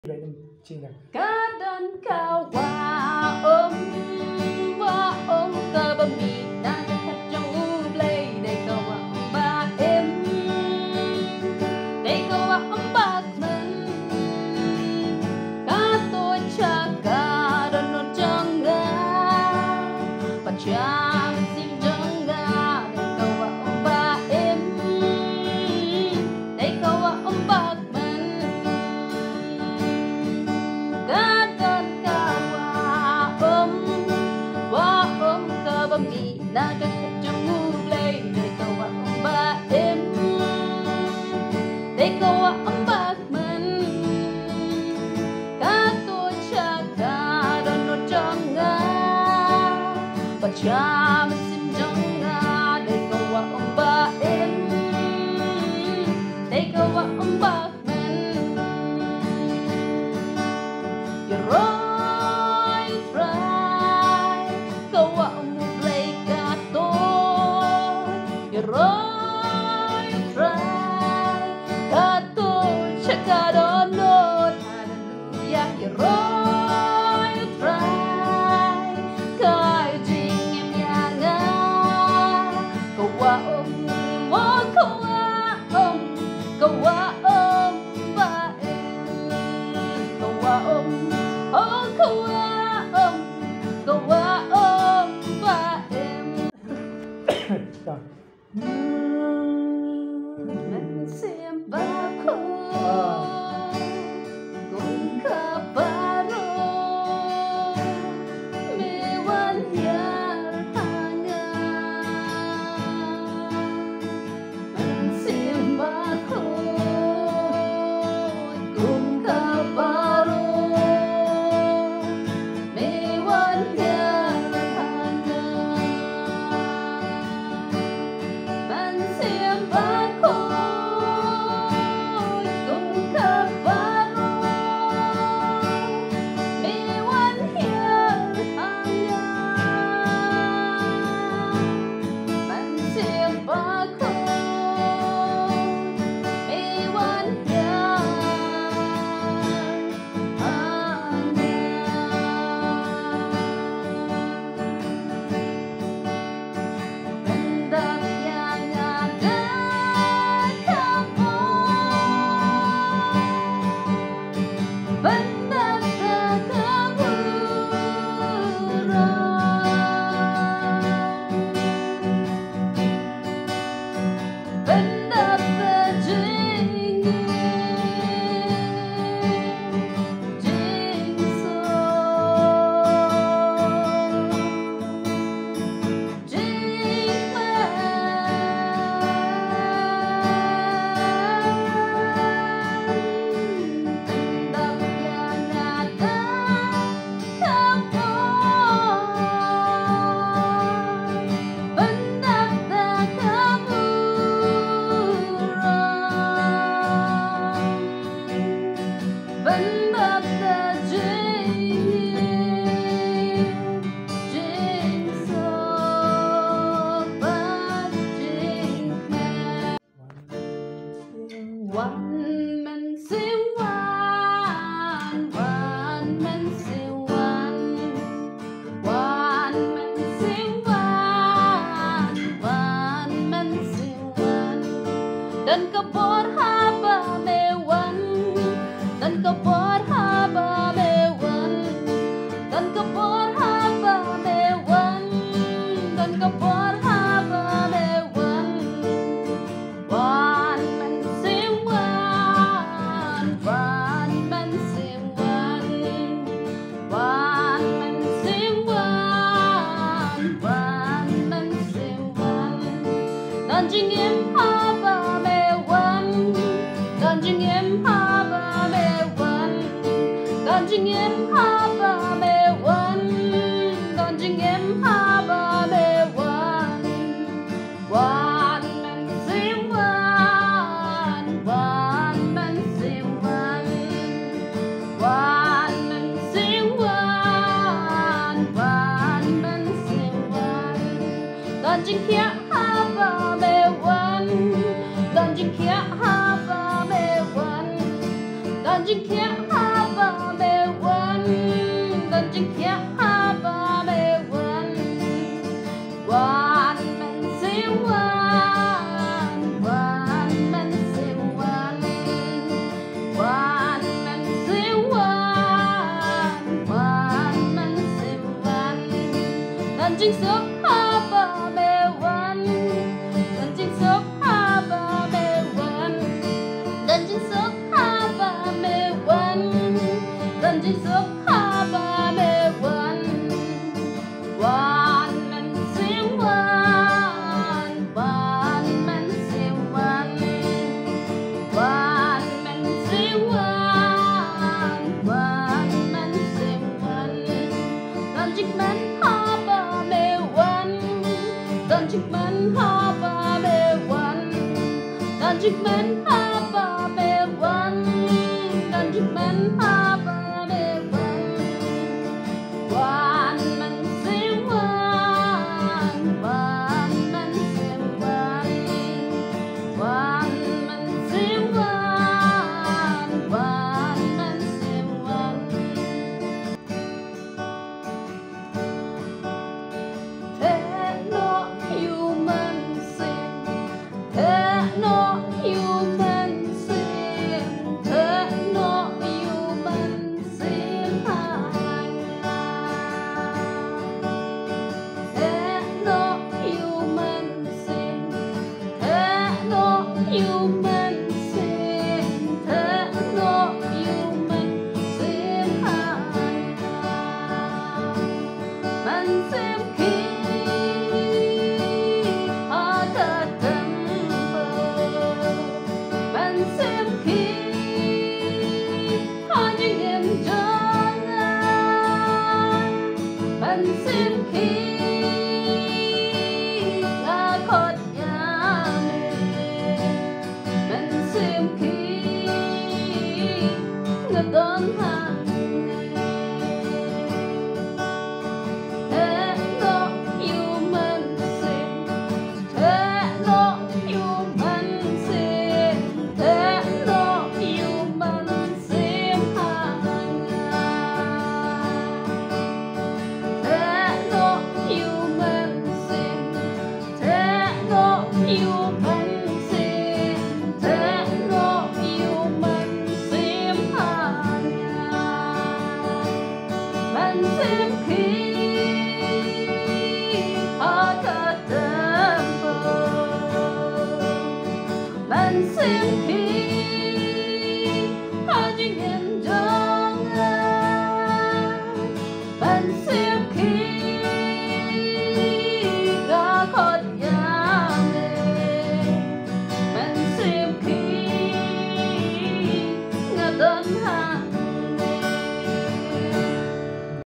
Kadang kau ôm cơ bờ mì đang khát trong u play để kau ba em để kau ba mình cả tôi cha cả đơn nó chẳng ngã và cha mình xin chẳng ngã để kau ba em để kau ba na cái trong ngu play để kau ba em để kau ba mình cả tôi cha cả đơn nó chẳng ngã và cha mình xin chẳng ngã để kau ba em để kau ba mình rồi cả tôi chắc cả đó nốt hallelujah rồi cái chính em nhà ngã câu qua ôm câu qua ôm ba em câu qua ôm câu qua ôm ba em mình xem ba khô cùng cả ba rô mêวันya hàng mình xem ba khô cùng cả ba rô mêวันya hàng mình xem ba khô cùng cả ba rô mêวันya hàng mình xem ba khô mêวันya hàng mình đặt dan kebor haba mewan dan kebor haba mewan dan kebor haba mewan dan kebor haba mewan wan man sim wan man sim wan man sim wan man sim wan dan jing em haba dan jing em haba mewan dan jing em haba mewan dan jing em haba mewan wan man sim wan man sim wan man sim wan man sim wan dan jing kia haba mewan dan jing kia haba mewan dan jing kia haba chính sức ha ba mêวันđơn chính sức ha ba mêวันđơn chính sức ha ba mêวันđơn chính sức ha ba mêวันวันมันเสียงวันวันมันเสียงวันวันมันเสียงวันวันมันเสียงวันđơn chínhมันha ba mêวันđơn chínhมันha ba mêวันđơn chínhมันha ba mêวันđơn chínhมันha ba mêวันวันมันเสียงวันวันมันเสียงวันวันมันเสียงวันวันมันเสียงวันเทโนยูมันเสียงเทโนยูมันเสียงเทโนยูมันเสียงห่างเทโนยูมันเสียงเทโนยูมันเสียงเทโนยูมันเสียงห่างมันเสียงคีพอเธอจำมันเสียงคีพอยิ่งเย็นจนมันเสียงคีกาคดยาเมมันเสียงคีเงาต้นทางเทโนยูมันเสียงเทโนยูมันเสียงเทโนยูมันเสียงห่างเทโนยูมันเสียงเทโนยูมันเสียงเทโนยูมันเสียงห่างมันเสียงคีพอเธอเดินเปิดมันเสียงคีพอยิ่งเห็น